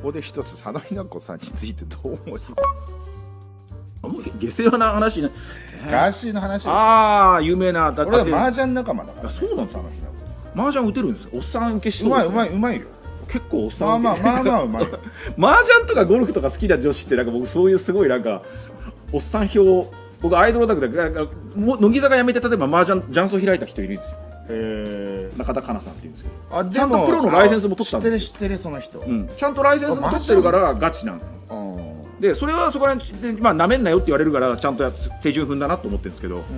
こで一つ佐野日奈子さんについてどう思いますか？ 下世話な話ね。 ガーシーの話ですよ。 ああ、有名な。 俺は麻雀仲間だから、ね。 そうなんですか。 佐野日奈子。 麻雀打てるんですか。おっさん受けしそうですね。 うまいよ。 結構おっさん。 まあうまいよ。 麻雀とかゴルフとか好きな女子ってなんか僕そういうすごいなんかおっさん票。僕アイドルオタクで乃木坂辞めて例えば麻雀雀荘開いた人いるんですよ。中田香奈さんって言うんですけど。ちゃんとプロのライセンスも取ったんですよ。 知ってるその人。 ちゃんとライセンスも取ってるからガチなの。でそれはそこら辺でなめんなよって言われるからちゃんと手順踏んだなと思ってるんですけど。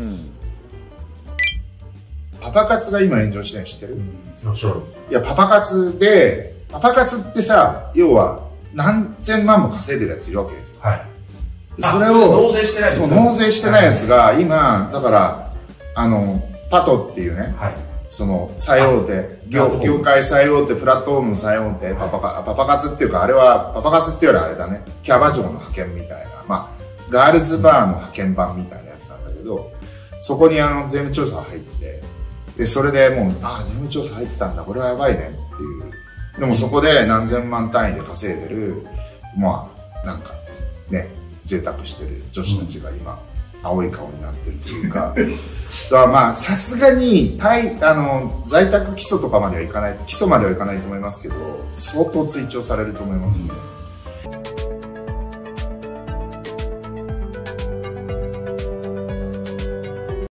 パパ活が今炎上してるの知ってる？ もちろん。 いや、パパ活で、パパ活ってさ、要は何千万も稼いでるやついるわけですよ。 はい。 それを、 納税してないやつ。 そう、納税してないやつが、今、だから、パトっていうね、 はい。 その、最大手、業界最大手、プラットフォーム最大手、パパ活っていうか、あれは、パパ活っていうよりあれだね、キャバ嬢の派遣みたいな、まあ、ガールズバーの派遣版みたいなやつなんだけど、そこに税務調査入って、で、それでもう、税務調査入ったんだ、これはやばいねっていう。でもそこで何千万単位で稼いでる、まあ、なんか、ね、贅沢してる女子たちが今、青い顔になってるというか、だからまあ、さすがに、在宅起訴とかまではいかない、起訴まではいかないと思いますけど、相当追徴されると思いますね。